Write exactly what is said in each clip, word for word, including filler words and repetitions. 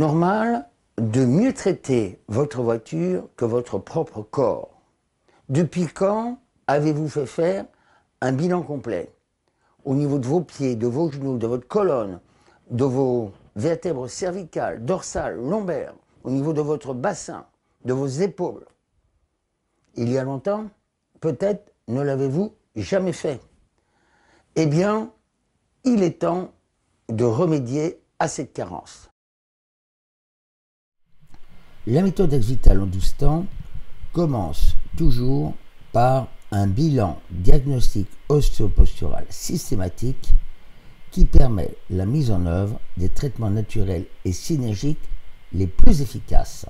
normal de mieux traiter votre voiture que votre propre corps. Depuis quand avez-vous fait faire un bilan complet au niveau de vos pieds, de vos genoux, de votre colonne, de vos vertèbres cervicales, dorsales, lombaires, au niveau de votre bassin, de vos épaules? Il y a longtemps, peut-être ne l'avez-vous jamais fait. Eh bien, il est temps de remédier à cette carence. La méthode Axvital en douze temps commence toujours par un bilan diagnostic ostéopostural systématique qui permet la mise en œuvre des traitements naturels et synergiques les plus efficaces.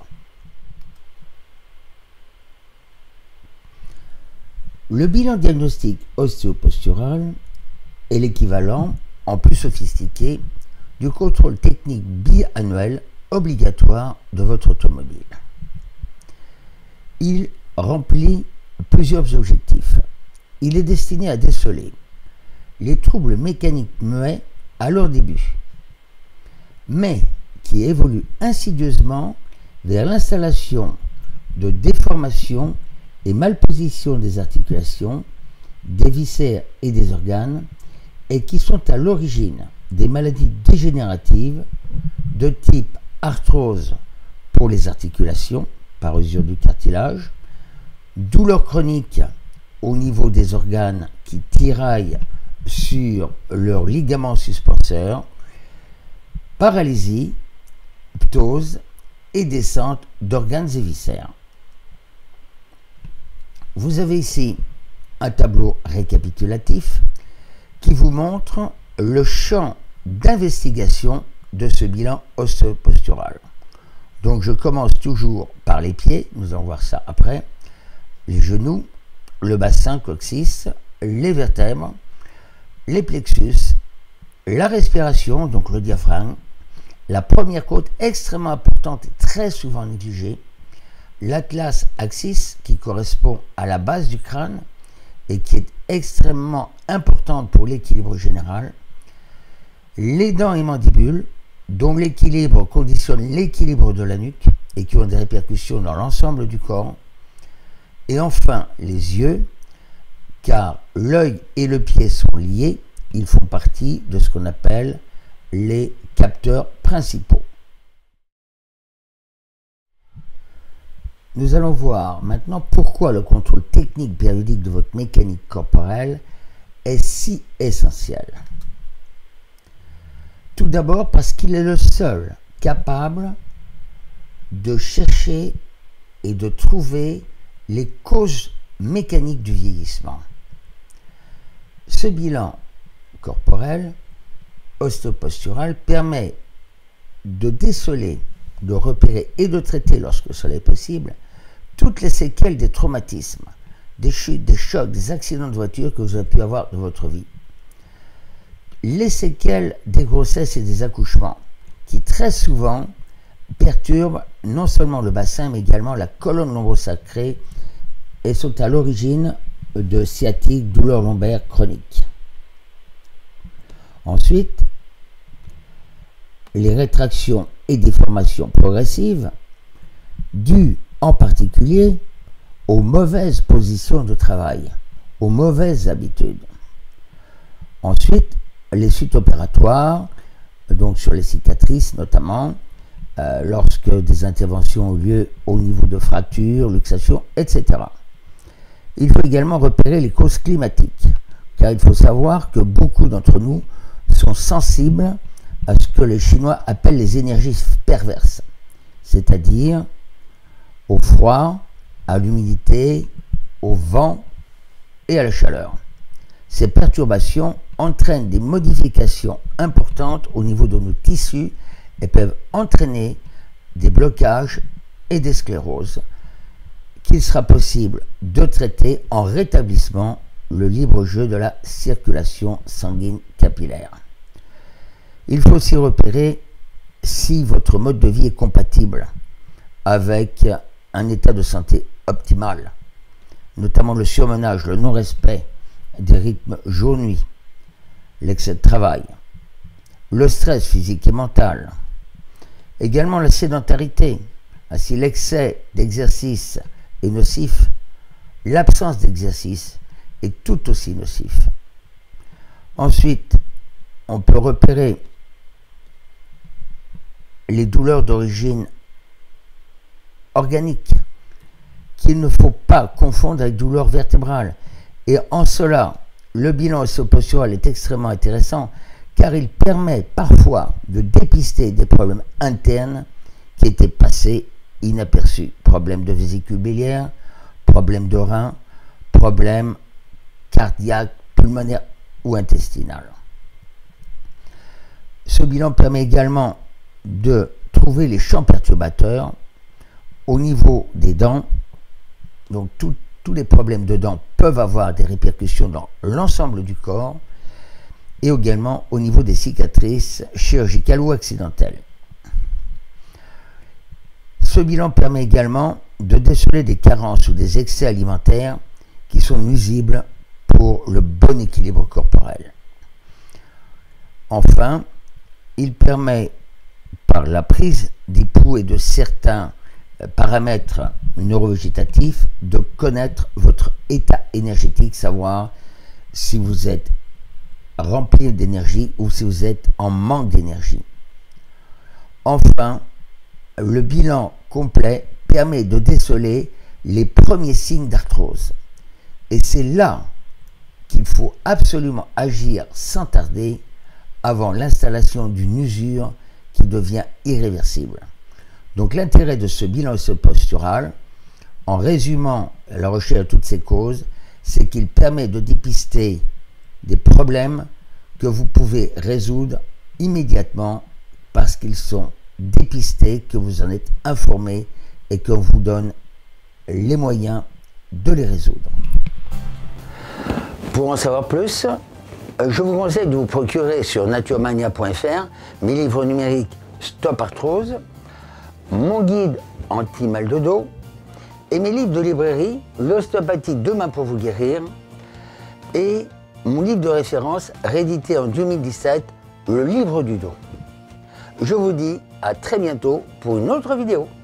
Le bilan diagnostic ostéopostural est l'équivalent, en plus sophistiqué, du contrôle technique biannuel obligatoire de votre automobile. Il remplit plusieurs objectifs. Il est destiné à déceler les troubles mécaniques muets à leur début, mais qui évoluent insidieusement vers l'installation de déformations et malpositions des articulations, des viscères et des organes, et qui sont à l'origine des maladies dégénératives de type arthrose pour les articulations, par usure du cartilage, douleurs chroniques au niveau des organes qui tiraillent sur leurs ligaments suspenseurs, paralysie, ptose et descente d'organes et viscères. Vous avez ici un tableau récapitulatif qui vous montre le champ d'investigation de ce bilan ostéopostural. Donc je commence toujours par les pieds, nous allons voir ça après, les genoux, le bassin coccyx, les vertèbres, les plexus, la respiration, donc le diaphragme, la première côte extrêmement importante et très souvent négligée, l'atlas axis qui correspond à la base du crâne et qui est extrêmement importante pour l'équilibre général, les dents et mandibules, dont l'équilibre conditionne l'équilibre de la nuque et qui ont des répercussions dans l'ensemble du corps, et enfin les yeux, car l'œil et le pied sont liés, ils font partie de ce qu'on appelle les capteurs principaux. Nous allons voir maintenant pourquoi le contrôle technique périodique de votre mécanique corporelle est si essentiel. Tout d'abord parce qu'il est le seul capable de chercher et de trouver les causes mécaniques du vieillissement. Ce bilan corporel ostéopostural permet de déceler, de repérer et de traiter, lorsque cela est possible, toutes les séquelles des traumatismes, des chutes, des chocs, des accidents de voiture que vous avez pu avoir dans votre vie. Les séquelles des grossesses et des accouchements, qui très souvent perturbent non seulement le bassin, mais également la colonne lombosacrée et sont à l'origine de sciatique, douleurs lombaires chroniques. Ensuite, les rétractions et déformations progressives, dues en particulier aux mauvaises positions de travail, aux mauvaises habitudes. Ensuite, les suites opératoires, donc sur les cicatrices notamment, euh, lorsque des interventions ont lieu au niveau de fractures, luxations, et cetera. Il faut également repérer les causes climatiques, car il faut savoir que beaucoup d'entre nous sont sensibles à ce que les Chinois appellent les énergies perverses, c'est-à-dire au froid, à l'humidité, au vent et à la chaleur. Ces perturbations entraînent des modifications importantes au niveau de nos tissus et peuvent entraîner des blocages et des scléroses qu'il sera possible de traiter en rétablissant le libre jeu de la circulation sanguine capillaire. Il faut aussi repérer si votre mode de vie est compatible avec un état de santé optimal, notamment le surmenage, le non-respect des rythmes jour-nuit, l'excès de travail, le stress physique et mental, Également la sédentarité. Si l'excès d'exercice est nocif, l'absence d'exercice est tout aussi nocif. Ensuite, on peut repérer les douleurs d'origine organique qu'il ne faut pas confondre avec douleurs vertébrales. Et en cela, le bilan osseopostural est extrêmement intéressant car il permet parfois de dépister des problèmes internes qui étaient passés inaperçus. Problèmes de vésicule biliaire, problèmes de rein, problèmes cardiaques, pulmonaires ou intestinal. Ce bilan permet également de trouver les champs perturbateurs au niveau des dents. Donc tout, tous les problèmes de dents peuvent avoir des répercussions dans l'ensemble du corps et également au niveau des cicatrices chirurgicales ou accidentelles. Ce bilan permet également de déceler des carences ou des excès alimentaires qui sont nuisibles pour le bon équilibre corporel. Enfin, il permet, par la prise des pouls et de certains paramètres neurovégétatifs, de connaître votre état énergétique, savoir si vous êtes rempli d'énergie ou si vous êtes en manque d'énergie. Enfin, le bilan complet permet de déceler les premiers signes d'arthrose. Et c'est là qu'il faut absolument agir sans tarder avant l'installation d'une usure qui devient irréversible. Donc l'intérêt de ce bilan osseopostural, en résumant la recherche de toutes ces causes, c'est qu'il permet de dépister des problèmes que vous pouvez résoudre immédiatement parce qu'ils sont dépistés, que vous en êtes informé et qu'on vous donne les moyens de les résoudre. Pour en savoir plus, je vous conseille de vous procurer sur naturemania point f r mes livres numériques Stop Arthrose, mon guide anti-mal de dos et mes livres de librairie L'ostéopathie demain pour vous guérir et mon livre de référence réédité en deux mille dix-sept, Le livre du dos. Je vous dis à très bientôt pour une autre vidéo.